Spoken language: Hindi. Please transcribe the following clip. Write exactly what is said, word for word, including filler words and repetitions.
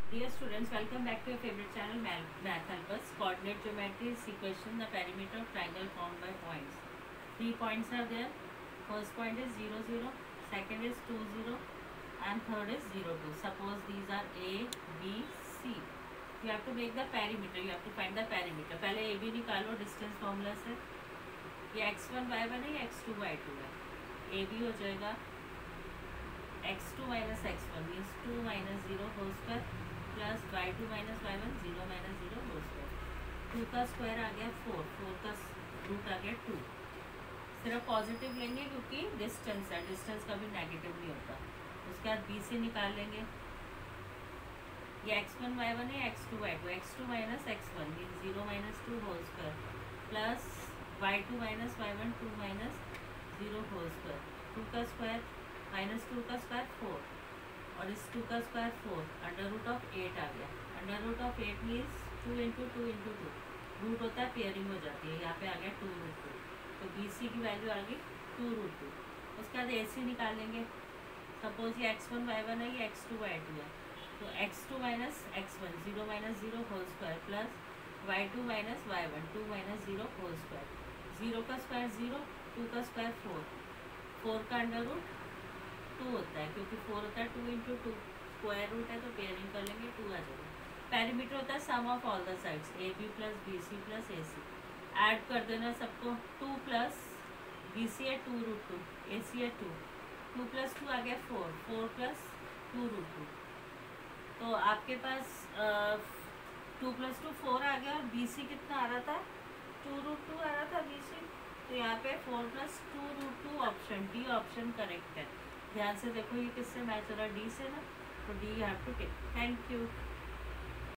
Dear students, welcome back to your favorite channel Math Helpers. Coordinate geometry is equation the perimeter of triangle formed by points. Three points are there. First point is zero zero, second is two zero, and third is zero two. Suppose these are A, B, C. You have to make the perimeter. You have to find the perimeter. पहले A B निकालो distance formula से. ये x one y one है या x two y two है. A B हो जाएगा x two minus x one means two minus zero whole square plus Y two minus Y one zero minus zero whole square. Two का स्क्वायर आ गया फोर, फोर का रूट आ गया टू. सिर्फ पॉजिटिव लेंगे क्योंकि डिस्टेंस है, डिस्टेंस कभी नेगेटिव नहीं होता. उसके बाद बी से निकाल लेंगे. ये एक्स वन वाई वन है, X two Y two. X two minus X one mean zero minus two whole square plus Y two minus Y one two minus zero whole square. Two का स्क्वायर माइनस टू का स्क्वायर फोर और इस टू का square four. Under root of eight आ गया. Under root of eight means two into two into two. Root होता है पेयरिंग हो जाती है. यहाँ पे आ गया टू रूट टू. तो बी सी की वैल्यू आ गई टू रूट टू. उसके बाद ए सी निकालेंगे. सपोज ये एक्स वन वाई वन है, ये एक्स टू वाई टू है. तो X two minus X one zero minus zero whole square plus Y two minus Y one two minus zero whole square. Zero का स्क्वायर जीरो, टू का स्क्वायर फोर. फोर का अंडर रूट टू होता है क्योंकि फोर होता है two into two. Square root है तो पेयरिंग कर लेंगे, टू आ जाएगा. पेरीमीटर होता है sum of all the sides A B plus B C plus A C. Add कर देना सबको. टू प्लस बी सी है two root two, A C है टू. टू प्लस टू आ गया four, four plus two root two. तो आपके पास टू प्लस टू फोर आ गया और बी सी कितना आ रहा था, टू रूट टू आ रहा था बी सी. तो यहाँ पे four plus two root two option D option correct है. ध्यान से देखो ये किससे मैच हो रहा है, डी से ना. तो D have to take. Thank you.